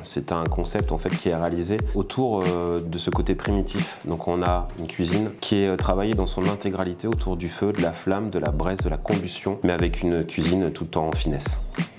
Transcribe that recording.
C'est un concept en fait qui est réalisé autour de ce côté primitif. Donc on a une cuisine qui est travaillée dans son intégralité autour du feu, de la flamme, de la braise, de la combustion, mais avec une cuisine tout en finesse.